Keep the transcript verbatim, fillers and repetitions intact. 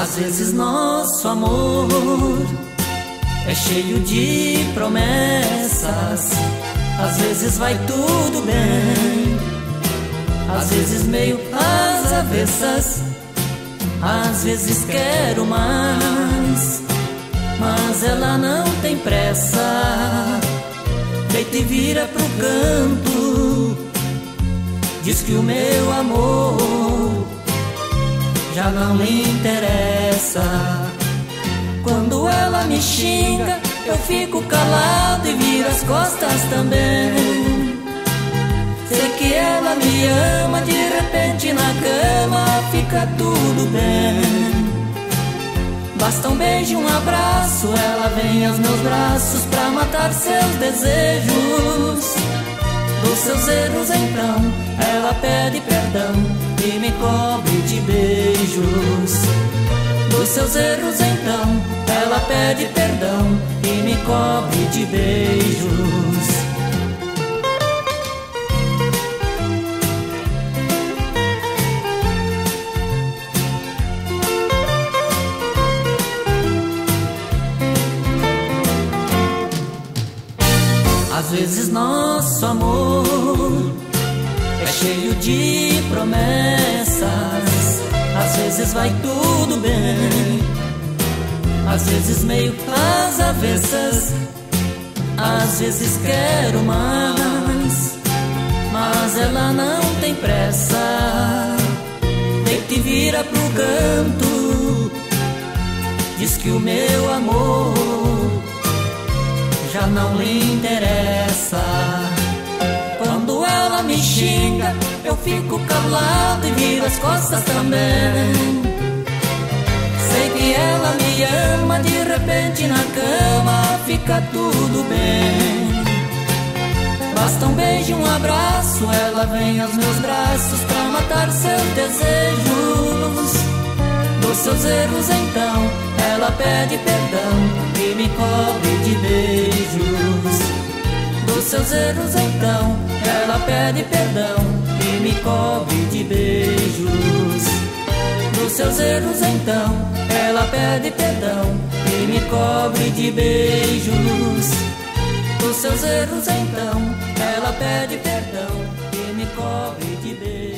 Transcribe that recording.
Às vezes nosso amor é cheio de promessas, às vezes vai tudo bem, às vezes meio às avessas, às vezes quero mais, mas ela não tem pressa, deita e vira pro canto, diz que o meu amor já não lhe interessa. Quando ela me xinga, eu fico calado e viro as costas também. Sei que ela me ama, de repente na cama fica tudo bem. Basta um beijo, um abraço, ela vem aos meus braços pra matar seus desejos. Dos seus erros então, ela pede perdão e me cobre de beijos. Dos seus erros então, ela pede perdão e me cobre de beijos. Às vezes nosso amor é cheio de promessas, às vezes vai tudo bem, às vezes meio às avessas, às vezes quero mais, mas ela não tem pressa, deita e vira pro canto, diz que o meu amor já não lhe interessa. Quando ela me xinga, eu fico calado e viro as costas também. Sei que ela me ama, de repente na cama fica tudo bem. Basta um beijo, um abraço, ela vem aos meus braços pra matar seus desejos. Dos seus erros então, ela pede perdão e me cobre de beijos. Dos seus erros então, ela pede perdão e me cobre de beijos. Dos seus erros então, ela pede perdão e me cobre de beijos. Dos seus erros então, ela pede perdão e me cobre de beijos.